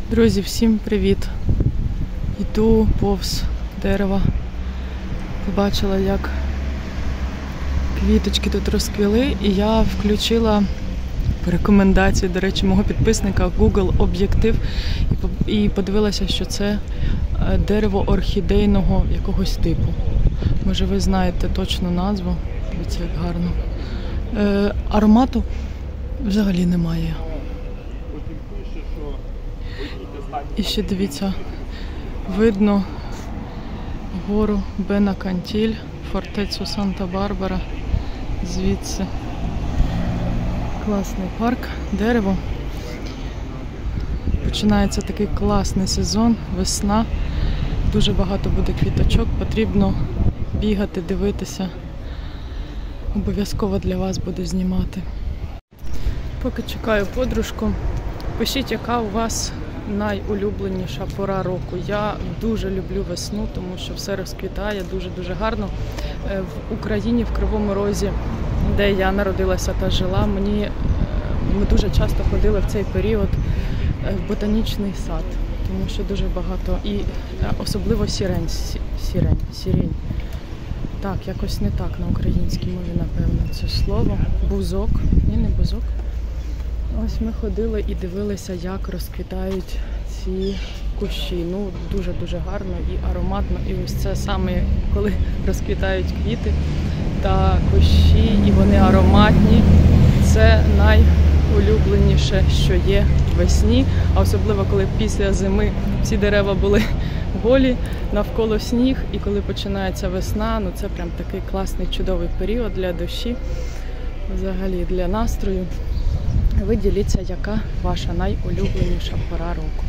Друзі, всім привіт! Йду повз дерева. Побачила, як квіточки тут розквіли, і я включила по рекомендації, до речі, мого підписника Google об'єктив і подивилася, що це дерево орхідейного якогось типу. Може, ви знаєте точну назву. Дивіться, як гарно. Аромату взагалі немає. І ще дивіться, видно гору Бенакантіль, фортецю Санта-Барбара звідси. Класний парк, дерево. Починається такий класний сезон, весна. Дуже багато буде квіточок, потрібно бігати, дивитися. Обов'язково для вас буду знімати. Поки чекаю подружку, пишіть, яка у вас найулюбленіша пора року. Я дуже люблю весну, тому що все розквітає дуже-дуже гарно. В Україні, в Кривому Розі, де я народилася та жила, ми дуже часто ходили в цей період в ботанічний сад, тому що дуже багато, і особливо сірень. Так, якось не так на українській мові, напевно, це слово. Бузок. Ні, не бузок. Ось ми ходили і дивилися, як розквітають ці кущі. Ну, дуже-дуже гарно і ароматно. І ось це саме, коли розквітають квіти та кущі, і вони ароматні. Це найулюбленіше, що є весні. А особливо, коли після зими всі дерева були голі, навколо сніг. І коли починається весна, ну це прям такий класний, чудовий період для душі, взагалі для настрою. Ви діліться, яка ваша найулюбленіша пора року.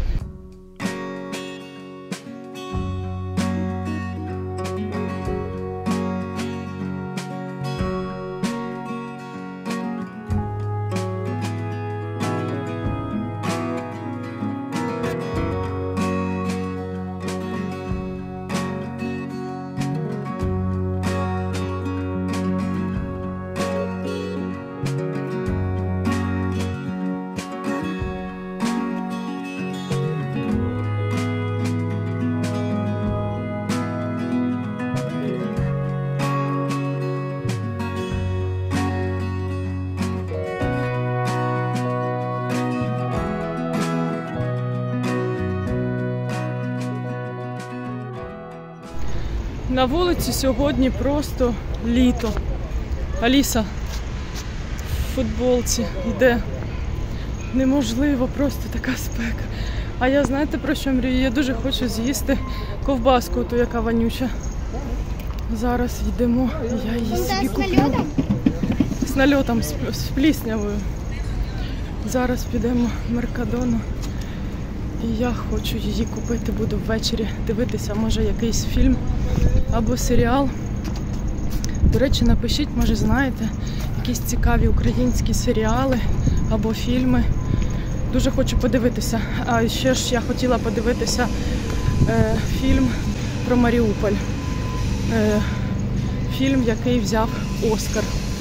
На вулиці сьогодні просто літо. Аліса в футболці йде. Неможливо, просто така спека. А я, знаєте, про що мрію? Я дуже хочу з'їсти ковбаску, ту, яка вонюча. Зараз йдемо, я її собі куплю. З нальотом, з пліснявою. Зараз підемо в Меркадону. І я хочу її купити, буду ввечері дивитися, може, якийсь фільм або серіал. До речі, напишіть, може, знаєте, якісь цікаві українські серіали або фільми. Дуже хочу подивитися. А ще ж я хотіла подивитися фільм про Маріуполь. Фільм, який взяв Оскар.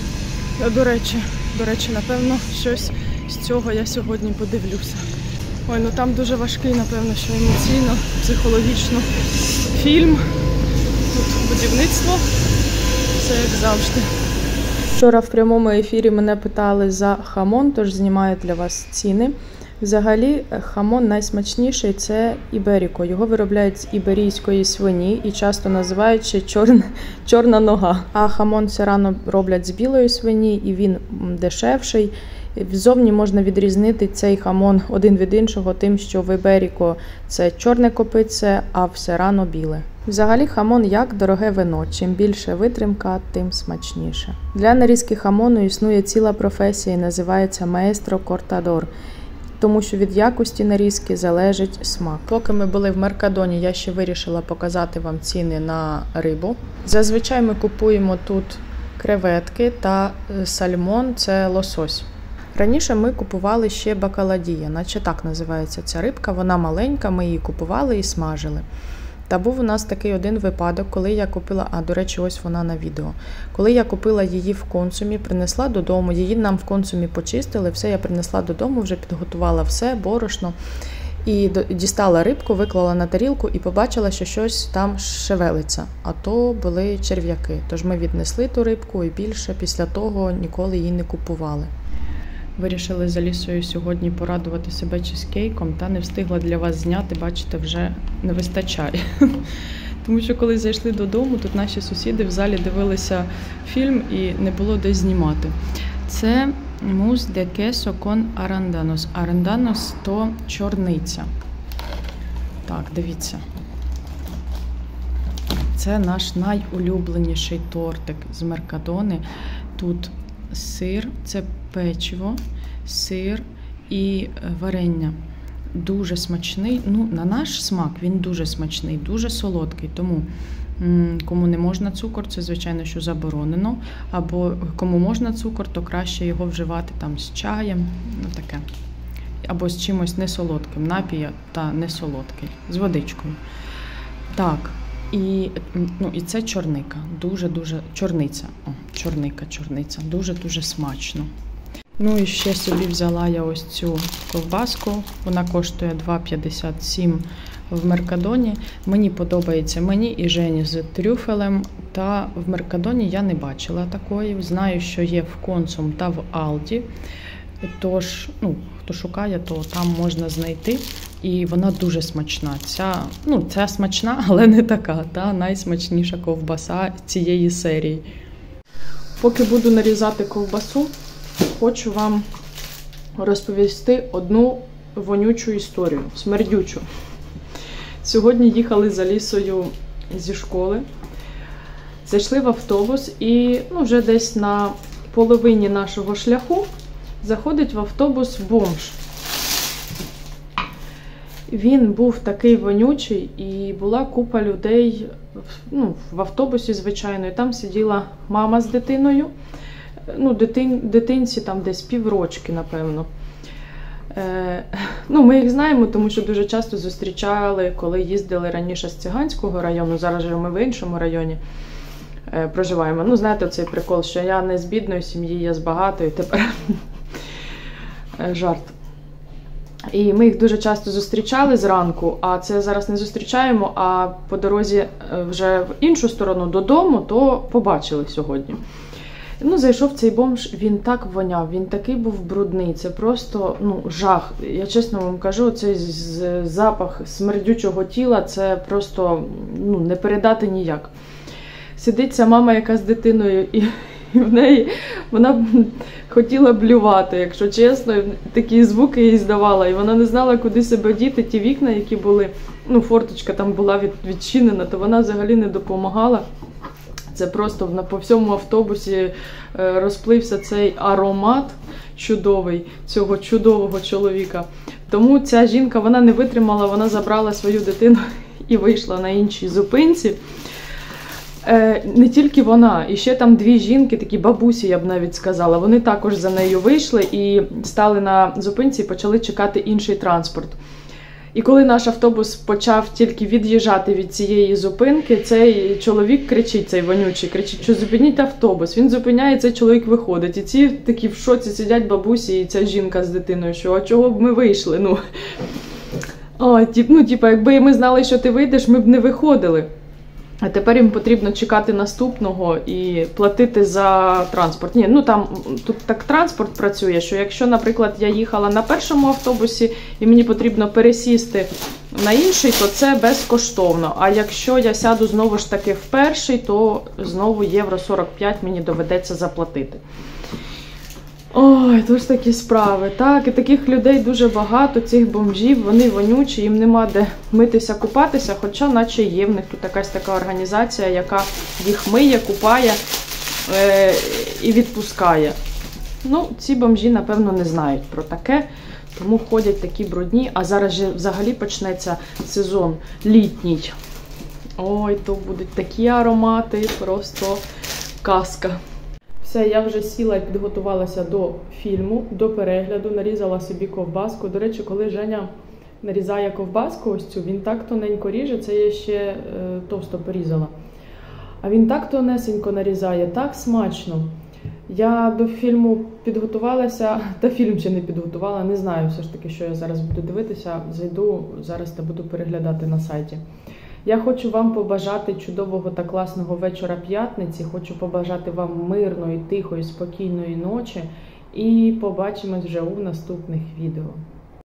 До речі, напевно, щось з цього я сьогодні подивлюся. Ой, ну там дуже важкий, напевно, що емоційно, психологічно фільм. Тут будівництво, все як завжди. Вчора в прямому ефірі мене питали за хамон, тож знімаю для вас ціни. Взагалі, хамон найсмачніший – це іберіко. Його виробляють з іберійської свині і часто називають ще чорна нога. А хамон серано роблять з білої свині, і він дешевший. Взовні можна відрізнити цей хамон один від іншого тим, що в іберіко це чорне копитце, а в серано біле. Взагалі хамон як дороге вино. Чим більше витримка, тим смачніше. Для нарізки хамону існує ціла професія і називається маестро кортадор, тому що від якості нарізки залежить смак. Поки ми були в Меркадоні, я ще вирішила показати вам ціни на рибу. Зазвичай ми купуємо тут креветки та сальмон – це лосось. Раніше ми купували ще бакаладія, наче так називається ця рибка, вона маленька, ми її купували і смажили. Та був у нас такий один випадок, коли я купила, до речі, ось вона на відео. Коли я купила її в Консумі, принесла додому, її нам в Консумі почистили, все я принесла додому, вже підготувала все, борошно. І дістала рибку, виклала на тарілку і побачила, що щось там шевелиться. А то були черв'яки. Тож ми віднесли ту рибку і більше після того ніколи її не купували. Вирішили з Алісою сьогодні порадувати себе чизкейком, та не встигла для вас зняти, бачите, вже не вистачає. Тому що коли зайшли додому, тут наші сусіди в залі дивилися фільм і не було де знімати. Це мус де queso con arándanos. Arándanos – то чорниця. Так, дивіться. Це наш найулюбленіший тортик з Меркадони. Тут сир, це печиво, сир і варення. Дуже смачний. Ну, на наш смак він дуже смачний, дуже солодкий. Тому кому не можна цукор, це, звичайно, що заборонено. Або кому можна цукор, то краще його вживати там з чаєм, ну таке. Або з чимось несолодким, напій та несолодкий, з водичкою. Так, і це чорника, дуже-дуже, чорниця, чорниця, дуже-дуже смачно. Ну і ще собі взяла я ось цю ковбаску, вона коштує 2,57 в Меркадоні. Мені подобається, мені і Жені з трюфелем, та в Меркадоні я не бачила такої. Знаю, що є в Консум та в Алді, тож, хто шукає, то там можна знайти. І вона дуже смачна. Ця смачна, але не така, та найсмачніша ковбаса цієї серії. Поки буду нарізати ковбасу, хочу вам розповісти одну вонючу історію, смердючу. Сьогодні їхали з Алісою зі школи, зайшли в автобус і вже десь на половині нашого шляху заходить в автобус бомж. Він був такий вонючий і була купа людей в автобусі, звичайно, і там сиділа мама з дитиною. Дитинці там десь піврочки, напевно. Ми їх знаємо, тому що дуже часто зустрічали, коли їздили раніше з Циганського району, зараз же ми в іншому районі проживаємо. Знаєте, цей прикол, що я не з бідної сім'ї, я з багатої, тепер жарт. І ми їх дуже часто зустрічали зранку, а це зараз не зустрічаємо, а по дорозі вже в іншу сторону додому, то побачили сьогодні. Зайшов цей бомж, він так воняв, він такий був брудний, це просто, жах. Я чесно вам кажу, цей запах смердючого тіла, це просто, не передати ніяк. Сидить ця мама, яка з дитиною, і в неї, вона хотіла блювати, якщо чесно, такі звуки їй здавала, і вона не знала, куди себе діти, ті вікна, які були, форточка там була відчинена, то вона взагалі не допомагала. Це просто по всьому автобусі розплився цей аромат чудовий цього чудового чоловіка. Тому ця жінка, вона не витримала, вона забрала свою дитину і вийшла на іншій зупинці. Не тільки вона, і ще там дві жінки, такі бабусі, я б навіть сказала, вони також за нею вийшли і стали на зупинці і почали чекати інший транспорт. І коли наш автобус почав тільки від'їжджати від цієї зупинки, цей чоловік кричить, цей вонючий, кричить, що зупиніть автобус. Він зупиняє, цей чоловік виходить. І ці такі в шоці сидять бабусі і ця жінка з дитиною, що а чого б ми вийшли? Якби ми знали, що ти вийдеш, ми б не виходили. А тепер їм потрібно чекати наступного і платити за транспорт. Тут так транспорт працює, що якщо, наприклад, я їхала на першому автобусі і мені потрібно пересісти на інший, то це безкоштовно. А якщо я сяду знову ж таки в перший, то знову євро 45 мені доведеться заплатити. Ой, то ж такі справи. Так, і таких людей дуже багато, цих бомжів, вони вонючі, їм нема де митися, купатися, хоча наче є в них тут якась така організація, яка їх миє, купає і відпускає. Ці бомжі, напевно, не знають про таке, тому ходять такі брудні, а зараз же взагалі почнеться сезон літній. Ой, то будуть такі аромати, просто казка. Все, я вже сіла і підготувалася до фільму, до перегляду, нарізала собі ковбаску. До речі, коли Женя нарізає ковбаску ось цю, він так тоненько ріже, це я ще товсто порізала. А він так тонесенько нарізає, так смачно. Я до фільму підготувалася, та фільм ще не підготувала, не знаю все ж таки, що я зараз буду дивитися. Зайду зараз та буду переглядати на сайті. Я хочу вам побажати чудового та класного вечора п'ятниці, хочу побажати вам мирної, тихої, спокійної ночі і побачимось вже у наступних відео.